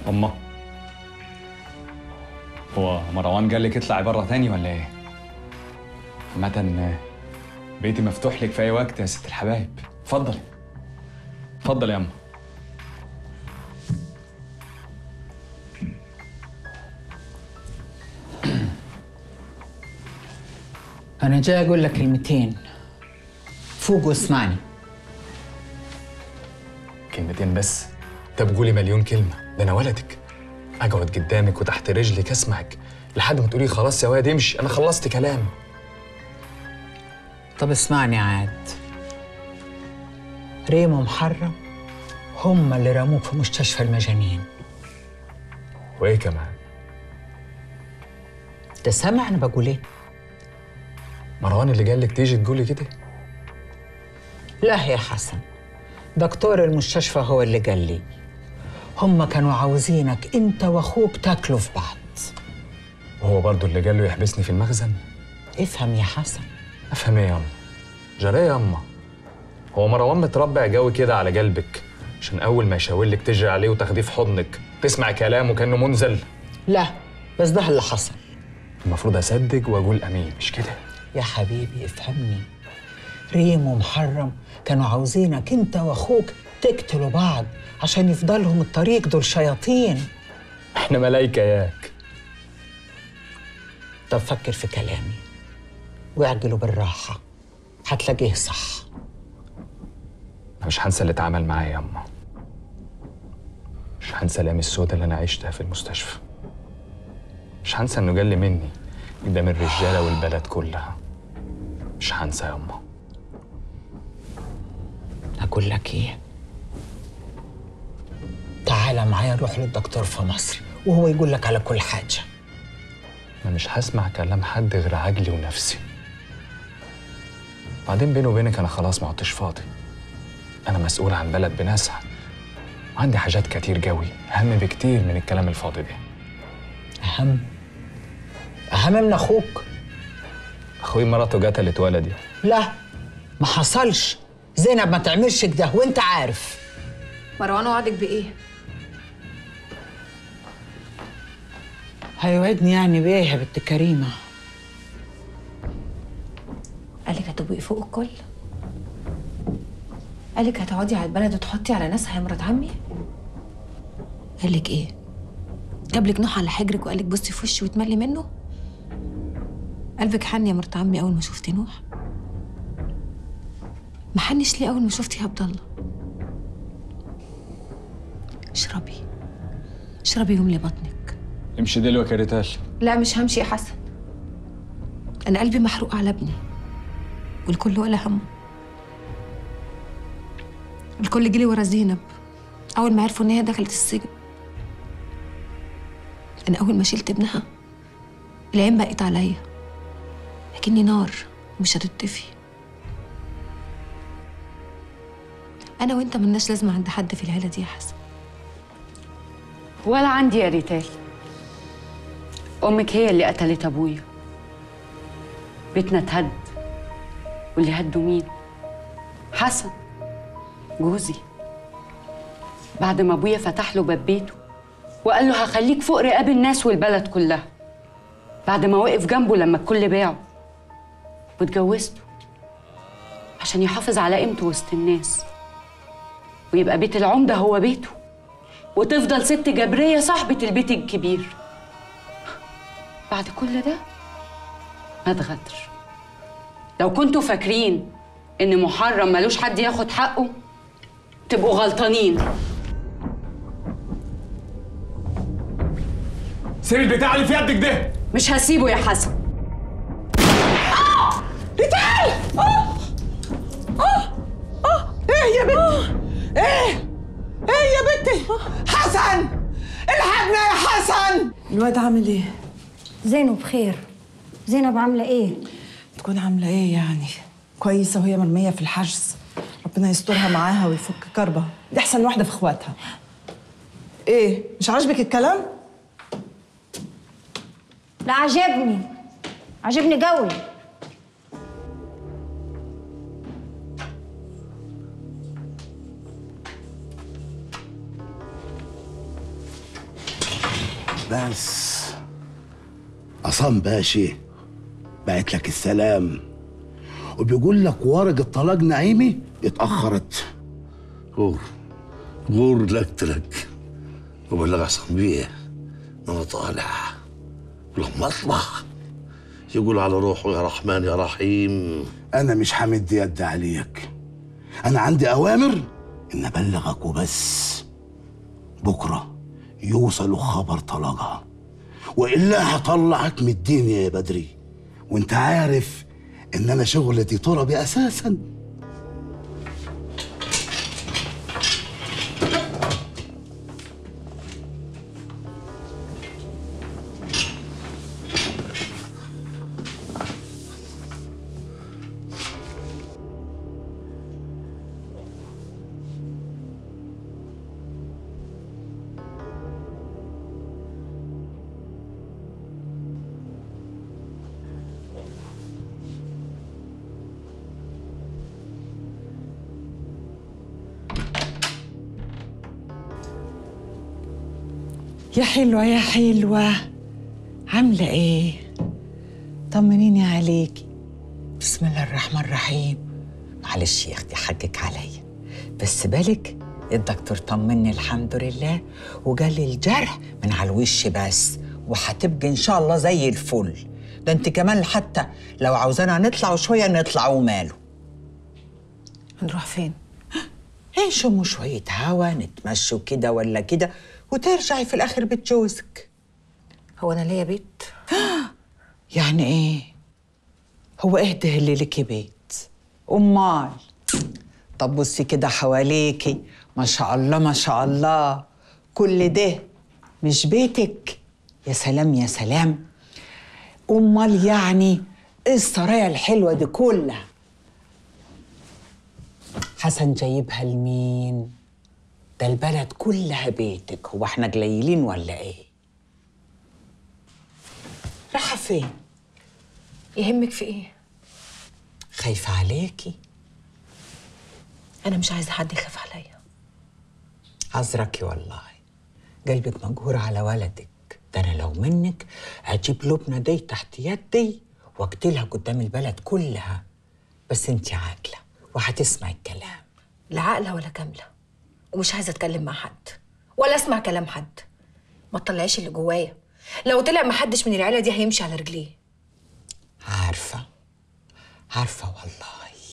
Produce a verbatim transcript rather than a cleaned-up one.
أمه، هو مروان قال لك اطلعي بره تاني ولا ايه؟ عامة بيتي مفتوح لك في أي وقت يا ست الحبايب، اتفضلي. اتفضلي يا أمه. أنا جاي أقول لك كلمتين، فوق واسمعني. كلمتين بس؟ طب قولي مليون كلمة، ده أنا ولدك. أقعد قدامك وتحت رجلك أسمعك لحد ما تقولي خلاص يا واد امشي، أنا خلصت كلام. طب اسمعني عاد. ريم ومحرم هم اللي رموك في مستشفى المجانين. وإيه كمان؟ أنت سامع أنا بقول إيه؟ مروان اللي قال لك تيجي تقولي كده؟ لا يا حسن، دكتور المستشفى هو اللي قال لي. هم كانوا عاوزينك أنت وأخوك تاكلوا في بعض. وهو برضه اللي قال له يحبسني في المخزن؟ افهم يا حسن. أفهم إيه يا أما؟ جرى يا أما؟ هو مروان متربع جوي كده على قلبك عشان أول ما يشاور لك تجري عليه وتاخديه في حضنك تسمع كلامه كأنه منزل؟ لا، بس ده اللي حصل. المفروض أصدق وأقول أمين، مش كده؟ يا حبيبي افهمني. ريم ومحرم كانوا عاوزينك انت واخوك تقتلوا بعض عشان يفضلهم الطريق، دول شياطين. احنا ملايكة ياك. طب فكر في كلامي واعجلوا بالراحة، هتلاقيه صح. أنا مش هنسى اللي اتعمل معايا يا أما. مش هنسى الأيام السوداء اللي أنا عشتها في المستشفى. مش هنسى إنه جل مني قدام الرجالة والبلد كلها. مش هنسى يا أما. أقول لك إيه؟ تعالى معايا نروح للدكتور في مصر وهو يقول لك على كل حاجة. أنا مش هسمع كلام حد غير عجلي ونفسي. بعدين بيني وبينك أنا خلاص ما عدتش فاضي. أنا مسؤول عن بلد بناسها وعندي حاجات كتير قوي أهم بكتير من الكلام الفاضي ده. أهم؟ أهم من أخوك؟ أخوي مراته قتلت ولدي. لا، ما حصلش. زينب ما تعملش كده وأنت عارف. مروان وعدك بإيه؟ هيوعدني يعني بإيه يا بنت كريمة؟ قالك هتبقي فوق الكل؟ قالك هتقعدي على البلد وتحطي على ناسها يا مرات عمي؟ قالك ايه؟ جابلك نوح على حجرك وقالك بصي في وشي وتملي منه؟ قلبك حن يا مرات عمي اول ما شفتي نوح؟ ما حنش ليه اول ما شفتي عبد الله؟ اشربي اشربي واملي بطنك. امشي دلوقتي يا ريتال. لا مش همشي يا حسن. انا قلبي محروق على ابني والكل ولا همه. الكل جري ورا زينب اول ما عرفوا ان هي دخلت السجن. انا اول ما شلت ابنها العين بقت عليا لكني نار مش هتطفي. انا وانت ملناش لازمه عند حد في العيله دي يا حسن. ولا عندي يا ريتال. امك هي اللي قتلت ابويا. بيتنا اتهد واللي هدوا مين؟ حسن جوزي. بعد ما ابويا فتح له باب بيته وقال له هخليك فوق رقاب الناس والبلد كلها، بعد ما وقف جنبه لما الكل باعه، واتجوزته عشان يحافظ على قيمته وسط الناس ويبقى بيت العمده هو بيته وتفضل ست جبريه صاحبه البيت الكبير. بعد كل ده مات غدر. لو كنتوا فاكرين ان محرم ملوش حد ياخد حقه تبقوا غلطانين. سيب البتاع اللي في يدك ده. مش هسيبه يا حسن. آه! ريتال! آه! آه! آه! إيه يا بنتي؟ إيه؟ إيه يا بنتي؟ حسن! الحقنا يا حسن! الواد عامل إيه؟ زينب بخير. زينب عاملة إيه؟ تكون عاملة إيه يعني؟ كويسة وهي مرمية في الحجز. ربنا يسترها معاها ويفك كربها، دي أحسن واحدة في إخواتها. إيه؟ مش عاجبك الكلام؟ لا عجبني، عجبني قوي. بس عصام باشا بعت لك السلام وبيقول لك ورقة طلاق نعيمي اتأخرت. غور غور لك لك وبلغ عصام بيه انا طالع، ولما اطلع يقول على روحه يا رحمن يا رحيم. انا مش حامد يد عليك، انا عندي اوامر ان ابلغك وبس. بكره يوصلوا خبر طلاقها والا هطلعك من الدنيا يا بدري، وانت عارف ان انا شغلتي تربي اساسا. يا حلوة يا حلوة، عاملة ايه؟ طمنيني عليكي. بسم الله الرحمن الرحيم. معلش يا اختي حقك عليا، بس بالك الدكتور طمني الحمد لله وقال لي الجرح من على الوش بس، وهتبقي ان شاء الله زي الفل. ده انت كمان حتى لو عاوزانا نطلع شوية نطلع وماله. هنروح فين؟ نشموا شوية هوا، نتمشوا كده ولا كده، وترجعي في الآخر بيت جوزك. هو أنا ليا بيت؟ يعني إيه؟ هو إيه ده اللي ليكي بيت؟ أمال؟ طب بصي كده حواليكي، ما شاء الله ما شاء الله، كل ده مش بيتك؟ يا سلام يا سلام. أمال يعني إيه السرايا الحلوة دي كلها؟ حسن جايبها لمين؟ ده البلد كلها بيتك، هو احنا قليلين ولا ايه؟ رايحة فين؟ يهمك في ايه؟ خايفة عليكي؟ أنا مش عايزة حد يخاف عليا. عذركي والله، قلبك مجهور على ولدك. ده أنا لو منك أجيب لبنى دي تحت يدي واقتلها قدام البلد كلها، بس انتي عاقلة وهتسمعي الكلام. لا عاقلة ولا كاملة، ومش عايزة أتكلم مع حد ولا أسمع كلام حد. ما تطلعيش اللي جوايا، لو طلع محدش من العيلة دي هيمشي على رجليه. عارفة عارفة والله،